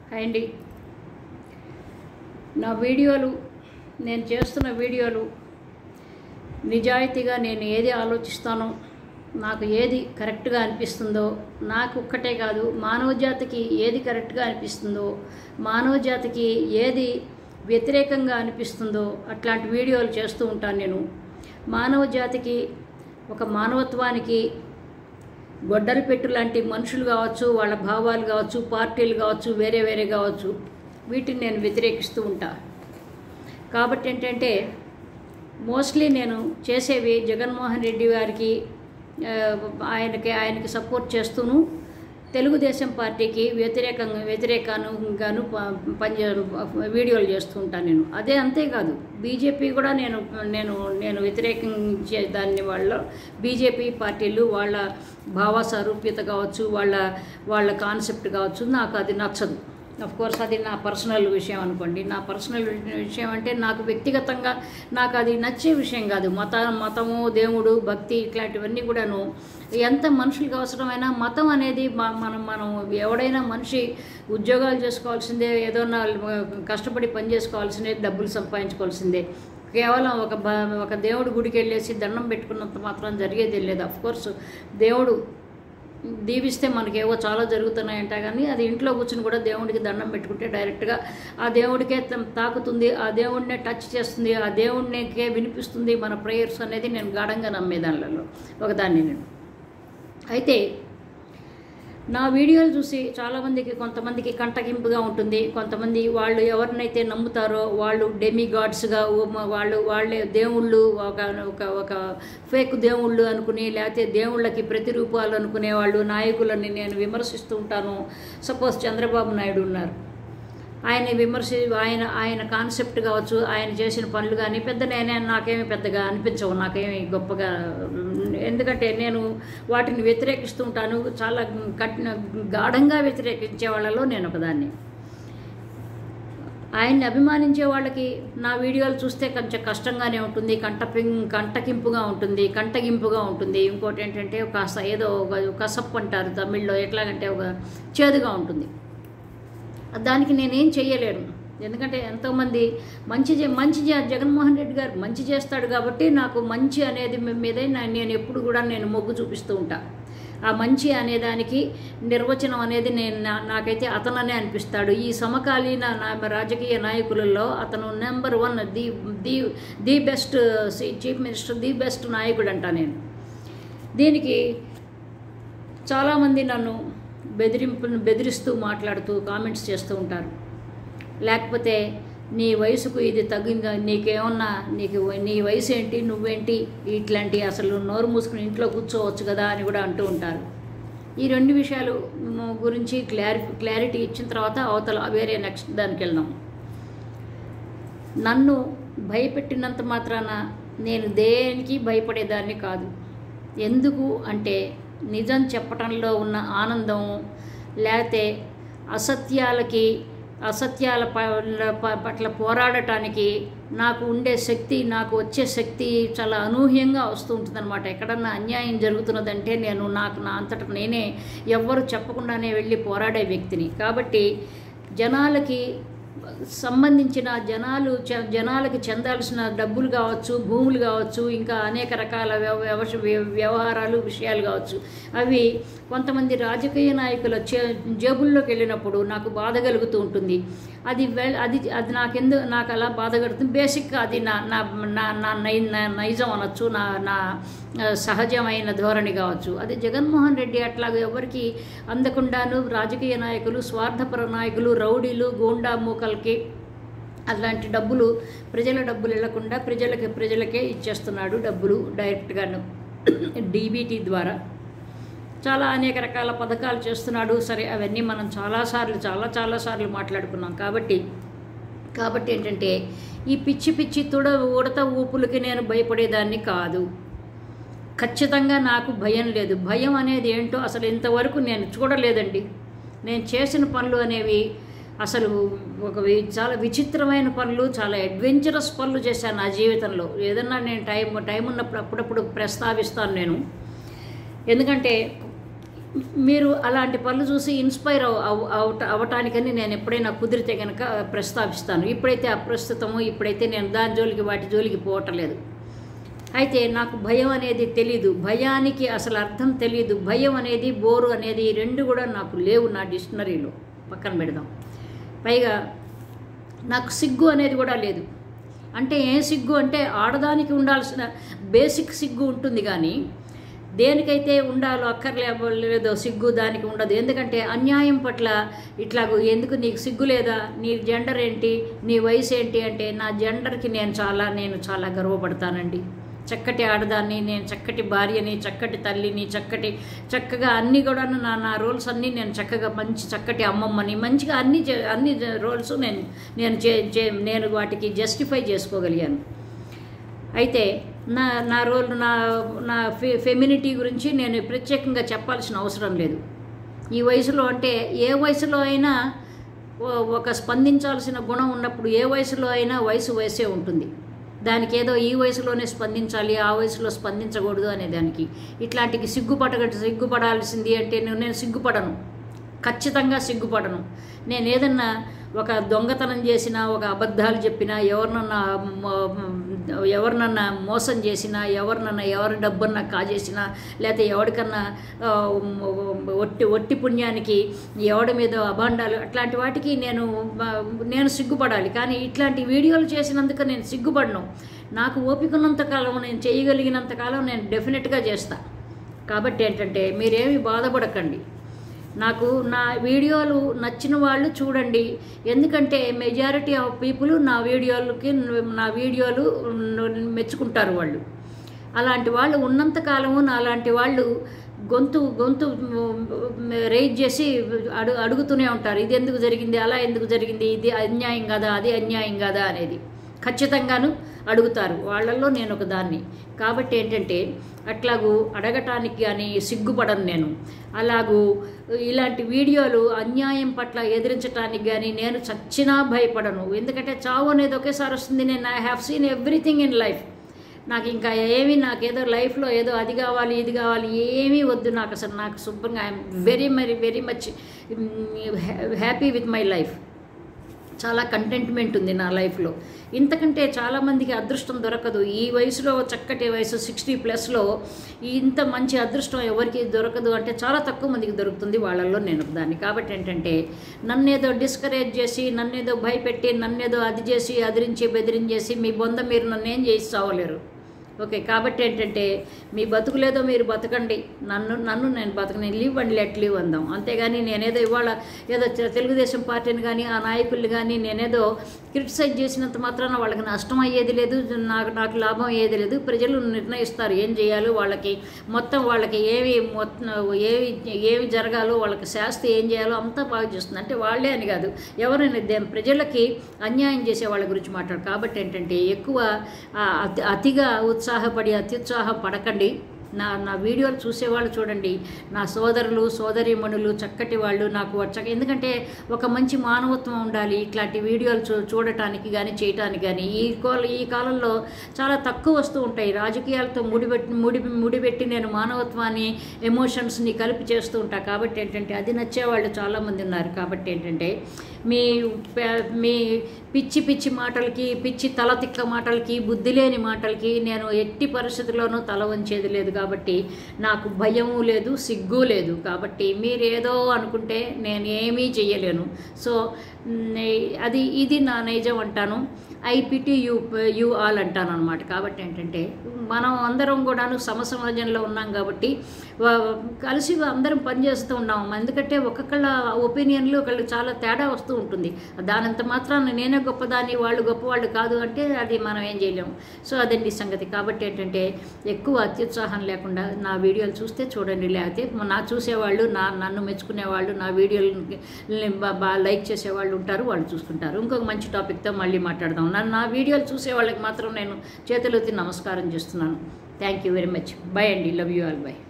Hi అండి. నా వీడియోలు నేను చేస్తున్న వీడియోలు నిజాయితీగా నేను ఏది ఆలోచిస్తానో, నాకు ఏది కరెక్ట్గా అనిపిస్తుందో, నాకు ఒక్కటే కాదు మానవ జాతికి ఏది కరెక్ట్గా అనిపిస్తుందో, మానవ జాతికి ఏది వ్యతిరేకంగా అనిపిస్తుందో అట్లాంటి వీడియోలు చేస్తూ ఉంటాను. నేను మానవ జాతికి, ఒక మానవత్వానికి గొడ్డలి పెట్టు లాంటి మనుషులు కావచ్చు, వాళ్ళ భావాలు కావచ్చు, పార్టీలు కావచ్చు, వేరే వేరే కావచ్చు, వీటిని నేను వ్యతిరేకిస్తూ ఉంటా. కాబట్టి ఏంటంటే మోస్ట్లీ నేను చేసేవి జగన్మోహన్ రెడ్డి గారికి ఆయనకి సపోర్ట్ చేస్తూను, తెలుగుదేశం పార్టీకి వ్యతిరేకాను వీడియోలు చేస్తూ ఉంటాను నేను. అదే అంతేకాదు బీజేపీ కూడా నేను వ్యతిరేకించే దాన్ని. బీజేపీ పార్టీలు వాళ్ళ భావ సారూప్యత కావచ్చు, వాళ్ళ కాన్సెప్ట్ కావచ్చు, నాకు అది నచ్చదు. కోర్స్ అది నా పర్సనల్ విషయం అనుకోండి. నా పర్సనల్ విషయం అంటే నాకు వ్యక్తిగతంగా నాకు అది నచ్చే విషయం కాదు. మతము, దేవుడు, భక్తి ఇట్లాంటివన్నీ కూడాను ఎంత మనుషులకు అవసరమైనా మతం అనేది మనం ఎవడైనా మనిషి ఉద్యోగాలు చేసుకోవాల్సిందే, ఏదైనా కష్టపడి పని చేసుకోవాల్సిందే, డబ్బులు సంపాదించుకోవాల్సిందే. కేవలం ఒక దేవుడు గుడికి వెళ్ళేసి దండం పెట్టుకున్నంత మాత్రం జరిగేది లేదు. అఫ్కోర్స్ దేవుడు దీవిస్తే మనకేవో చాలా జరుగుతున్నాయంట, కానీ అది ఇంట్లో కూర్చుని కూడా దేవుడికి దండం పెట్టుకుంటే డైరెక్ట్గా ఆ దేవుడికే తాకుతుంది, ఆ దేవుడినే టచ్ చేస్తుంది, ఆ దేవుడికే వినిపిస్తుంది మన ప్రేయర్స్ అనేది నేను గాఢంగా నమ్మేదానిలో ఒకదాన్ని నేను. అయితే నా వీడియోలు చూసి చాలామందికి, కొంతమందికి కంటకింపుగా ఉంటుంది. కొంతమంది వాళ్ళు ఎవరినైతే నమ్ముతారో వాళ్ళు డెమిగాడ్స్గా, వాళ్ళే దేవుళ్ళు, ఒక ఫేక్ దేవుళ్ళు అనుకుని, లేకపోతే దేవుళ్ళకి ప్రతిరూపాలు అనుకునే వాళ్ళు నాయకులని నేను విమర్శిస్తూ ఉంటాను. సపోజ్ చంద్రబాబు నాయుడు ఉన్నారు, ఆయన కాన్సెప్ట్ కావచ్చు, ఆయన చేసిన పనులు కానీ నాకేమీ పెద్దగా అనిపించవు, నాకేమీ గొప్పగా. ఎందుకంటే నేను వాటిని వ్యతిరేకిస్తూ ఉంటాను. చాలా గాఢంగా వ్యతిరేకించే వాళ్ళలో నేను ఒకదాన్ని. ఆయన్ని అభిమానించే వాళ్ళకి నా వీడియోలు చూస్తే కొంచెం కష్టంగానే ఉంటుంది, కంటగింపుగా ఉంటుంది. ఇంకోటి ఏంటంటే కాస్త ఏదో కసప్పు అంటారు తమిళ్లో, ఎట్లాగంటే ఒక చేదుగా ఉంటుంది. దానికి నేనేం చెయ్యలేను. ఎందుకంటే ఎంతోమంది మంచి జగన్మోహన్ రెడ్డి గారు మంచి చేస్తాడు కాబట్టి నాకు మంచి అనేది మీదే నేను ఎప్పుడు కూడా నేను మొగ్గు చూపిస్తూ ఉంటా. ఆ మంచి అనేదానికి నిర్వచనం అనేది నాకైతే అతననే అనిపిస్తాడు. ఈ సమకాలీన రాజకీయ నాయకులలో అతను number 1, the best chief minister, the best నాయకుడు అంటా నేను. దీనికి చాలామంది నన్ను బెదిరిస్తూ మాట్లాడుతూ కామెంట్స్ చేస్తూ ఉంటారు. లేకపోతే నీ వయసుకు ఇది తగ్గిందా, నీకేమన్నా నీ వయసు ఏంటి, నువ్వేంటి, ఇట్లాంటి అసలు నోరు మూసుకుని ఇంట్లో కూర్చోవచ్చు కదా అని కూడా అంటూ ఉంటారు. ఈ రెండు విషయాలు గురించి క్లారిటీ ఇచ్చిన తర్వాత అవతల వేరే నెక్స్ట్ దానికి వెళ్దాం. నన్ను భయపెట్టినంత మాత్రాన నేను దేనికి భయపడేదాన్ని కాదు. ఎందుకు అంటే నిజం చెప్పటంలో ఉన్న ఆనందం, లేకపోతే అసత్యాల పట్ల పోరాడటానికి నాకు ఉండే శక్తి, నాకు వచ్చే శక్తి చాలా అనూహ్యంగా వస్తూ ఉంటుంది అనమాట. ఎక్కడన్నా అన్యాయం జరుగుతున్నదంటే నా అంతటా నేనే ఎవ్వరు చెప్పకుండానే వెళ్ళి పోరాడే వ్యక్తిని. కాబట్టి జనాలకి సంబంధించిన జనాలకి చెందాల్సిన డబ్బులు కావచ్చు, భూములు కావచ్చు, ఇంకా అనేక రకాల వ్యవహారాలు, విషయాలు కావచ్చు, అవి కొంతమంది రాజకీయ నాయకుల జేబుల్లోకి వెళ్ళినప్పుడు నాకు బాధ కలుగుతూ ఉంటుంది. అది నాకు అలా బాధ కలుగుతుంది. బేసిక్గా అది నా నైజం అనొచ్చు, నా సహజమైన ధోరణి కావచ్చు. అది జగన్మోహన్ రెడ్డి అట్లాగే ఎవరికి అందకుండాను రాజకీయ నాయకులు, స్వార్థపర నాయకులు, రౌడీలు, గూండా మూకలకి అలాంటి ప్రజల డబ్బులు వెళ్లకుండా ప్రజలకే ఇచ్చేస్తున్నాడు డబ్బులు డైరెక్ట్గాను డీబీటీ ద్వారా. చాలా అనేక రకాల పథకాలు చేస్తున్నాడు. సరే, అవన్నీ మనం చాలాసార్లు మాట్లాడుకున్నాం. కాబట్టి ఏంటంటే ఈ పిచ్చి ఉడత ఊపులకి నేను భయపడేదాన్ని కాదు. ఖచ్చితంగా నాకు భయం లేదు. భయం అనేది ఏంటో అసలు ఇంతవరకు నేను చూడలేదండి. నేను చేసిన పనులు అనేవి అసలు చాలా విచిత్రమైన పనులు, చాలా అడ్వెంచరస్ పనులు చేశాను నా జీవితంలో. ఏదన్నా నేను టైం ఉన్నప్పుడు అప్పుడప్పుడు ప్రస్తావిస్తాను నేను. ఎందుకంటే మీరు అలాంటి పనులు చూసి ఇన్స్పైర్ అవ్వటానికని నేను ఎప్పుడైనా కుదిరితే కనుక ప్రస్తావిస్తాను. ఇప్పుడైతే అప్రస్తుతము, ఇప్పుడైతే నేను దాని జోలికి వాటి జోలికి పోవట్లేదు. అయితే నాకు భయం అనేది తెలీదు, భయానికి అసలు అర్థం తెలీదు. భయం అనేది, బోరు అనేది ఈ రెండు కూడా నాకు లేవు నా డిక్షనరీలో, పక్కన పెడదాం. పైగా నాకు సిగ్గు అనేది కూడా లేదు. అంటే ఏం సిగ్గు అంటే ఆడదానికి ఉండాల్సిన బేసిక్ సిగ్గు ఉంటుంది, కానీ దేనికైతే ఉండాలో అక్కర్లేదో సిగ్గు దానికి ఉండదు. ఎందుకంటే అన్యాయం పట్ల ఇట్లాగూ ఎందుకు నీకు సిగ్గు లేదా, నీ జెండర్ ఏంటి, నీ వయసు ఏంటి అంటే నా జెండర్కి నేను చాలా గర్వపడతానండి. చక్కటి ఆడదాన్ని, నేను చక్కటి భార్యని, చక్కటి తల్లిని, చక్కగా అన్నీ కూడా నా రోల్స్ అన్నీ నేను చక్కగా చక్కటి అమ్మమ్మని, మంచిగా అన్ని రోల్స్ నేను వాటికి జస్టిఫై చేసుకోగలిగాను. అయితే నా రోల్ నా ఫెమినిటీ గురించి నేను ప్రత్యేకంగా చెప్పాల్సిన అవసరం లేదు. ఈ వయసులో అంటే ఏ వయసులో అయినా ఒక స్పందించాల్సిన గుణం ఉన్నప్పుడు ఏ వయసులో అయినా వయసే ఉంటుంది. దానికి ఏదో ఈ వయసులోనే స్పందించాలి, ఆ వయసులో స్పందించకూడదు అనే దానికి ఇట్లాంటికి సిగ్గుపడాల్సింది అంటే నేను సిగ్గుపడను, ఖచ్చితంగా సిగ్గుపడను. నేను ఏదన్నా ఒక దొంగతనం చేసినా, ఒక అబద్ధాలు చెప్పినా, ఎవరినన్నా మోసం చేసినా, ఎవరి డబ్బన్నా కాజేసినా, లేకపోతే ఎవరికన్నా ఒట్టి పుణ్యానికి ఎవడి మీద అభాండాలు, అట్లాంటి వాటికి నేను సిగ్గుపడాలి. కానీ ఇట్లాంటి వీడియోలు చేసినందుకు నేను సిగ్గుపడను. నాకు ఓపికన్నంతకాలం, నేను చేయగలిగినంతకాలం నేను డెఫినెట్గా చేస్తా. కాబట్టి ఏంటంటే మీరేమి బాధపడకండి. నాకు నా వీడియోలు నచ్చిన వాళ్ళు చూడండి. ఎందుకంటే మెజారిటీ ఆఫ్ పీపుల్ నా వీడియోలు మెచ్చుకుంటారు. వాళ్ళు అలాంటి వాళ్ళు ఉన్నంతకాలము నాలాంటి వాళ్ళు గొంతు రైజ్ చేసి అడుగుతూనే ఉంటారు. ఇది ఎందుకు జరిగింది, అలా ఎందుకు జరిగింది, ఇది అన్యాయం కదా, అది అన్యాయం కదా అనేది ఖచ్చితంగాను అడుగుతారు. వాళ్ళల్లో నేను ఒక దాన్ని. కాబట్టి ఏంటంటే అట్లాగూ అడగటానికి కానీ సిగ్గుపడను నేను. అలాగూ ఇలాంటి వీడియోలు అన్యాయం పట్ల ఎదిరించడానికి కానీ నేను చచ్చినా భయపడను. ఎందుకంటే చావు అనేది ఒకేసారి వస్తుంది. నేను I have seen everything in life. నాకు ఇంకా నాకేదో లైఫ్లో ఏదో అది కావాలి ఇది కావాలి ఏమీ వద్దు. నాకు శుభ్రంగా I'm very much happy with my life. చాలా కంటెంట్మెంట్ ఉంది నా లైఫ్లో. ఇంతకంటే చాలామందికి అదృష్టం దొరకదు. ఈ వయసులో, చక్కటి వయసు 60+లో ఇంత మంచి అదృష్టం ఎవరికి దొరకదు. అంటే చాలా తక్కువ మందికి దొరుకుతుంది. వాళ్ళల్లో నేను దాన్ని. కాబట్టి ఏంటంటే నన్నేదో డిస్కరేజ్ చేసి, నన్నేదో భయపెట్టి, నన్నేదో అది చేసి, అదిరించి బెదిరించేసి మీ బొంద మీరు నన్నేం చేసి చావలేరు. ఓకే. కాబట్టి ఏంటంటే మీ బతుకులేదో మీరు బతకండి, నన్ను నేను బతకని లీవ్ అండ్ లెట్ లీవ్ అందాం. అంతేగాని నేనేదో ఇవాళ ఏదో తెలుగుదేశం పార్టీని కానీ ఆ నాయకుల్ని కానీ నేనేదో క్రిటిసైజ్ చేసినంత మాత్రాన వాళ్ళకి నష్టం అయ్యేది లేదు, నాకు లాభం అయ్యేది లేదు. ప్రజలు నిర్ణయిస్తారు ఏం చేయాలో, వాళ్ళకి ఏమి జరగాలో, వాళ్ళకి శాస్తి ఏం చేయాలో అంతా బాగా చేస్తుంది. అంటే వాళ్ళే అని కాదు, ఎవరైనా ప్రజలకి అన్యాయం చేసే వాళ్ళ గురించి మాట్లాడు. కాబట్టి ఏంటంటే ఎక్కువ అతిగా ఉత్సాహపడి అత్యుత్సాహపడకండి. నా వీడియోలు చూసేవాళ్ళు చూడండి, నా సోదరులు సోదరీమణులు చక్కటి వాళ్ళు నాకు ఎందుకంటే ఒక మంచి మానవత్వం ఉండాలి ఇట్లాంటి వీడియోలు చూడటానికి కానీ చేయటానికి కానీ. ఈ కాలంలో చాలా తక్కువ వస్తూ ఉంటాయి. రాజకీయాలతో ముడిపెట్టి నేను మానవత్వాన్ని, ఎమోషన్స్ని కలిపి చేస్తూ ఉంటా. కాబట్టి ఏంటంటే అది నచ్చేవాళ్ళు చాలామంది ఉన్నారు. కాబట్టి ఏంటంటే మీ పిచ్చి మాటలకి, పిచ్చి తలతిక్క మాటలకి, బుద్ధి లేని మాటలకి నేను ఎట్టి పరిస్థితుల్లోనూ తల వంచేది లేదు. కాబట్టి నాకు భయము లేదు, సిగ్గు లేదు. కాబట్టి మీరేదో అనుకుంటే నేను ఏమీ చెయ్యలేను. సో ఇది నా నైజం అంటాను. ఐ పిటి యూ ఆల్ అంటాను అనమాట. కాబట్టి ఏంటంటే మనం అందరం కూడాను సమాజంలో ఉన్నాం కాబట్టి కలిసి అందరం పనిచేస్తూ ఉన్నాం. ఎందుకంటే ఒక్కొక్కళ్ళ ఒపీనియన్లు ఒకళ్ళు చాలా తేడా వస్తూ ఉంటుంది. దానంత మాత్రాన నేనే గొప్పదాన్ని, వాళ్ళు గొప్పవాళ్ళు కాదు అంటే అది మనం ఏం చేయలేము. సో అదండి సంగతి. కాబట్టి ఏంటంటే ఎక్కువ అత్యుత్సాహం లేకుండా నా వీడియోలు చూస్తే చూడండి, లేకపోతే చూసేవాళ్ళు, నన్ను మెచ్చుకునేవాళ్ళు, నా వీడియోలని లైక్ చేసేవాళ్ళు ఉంటారు, వాళ్ళు చూసుకుంటారు. ఇంకొక మంచి టాపిక్తో మళ్ళీ మాట్లాడదాం. నా వీడియోలు చూసే వాళ్ళకి మాత్రం నేను చేతులెత్తి నమస్కారం చేస్తున్నాను. Thank you very much. Bye అండి. Love you all. బై.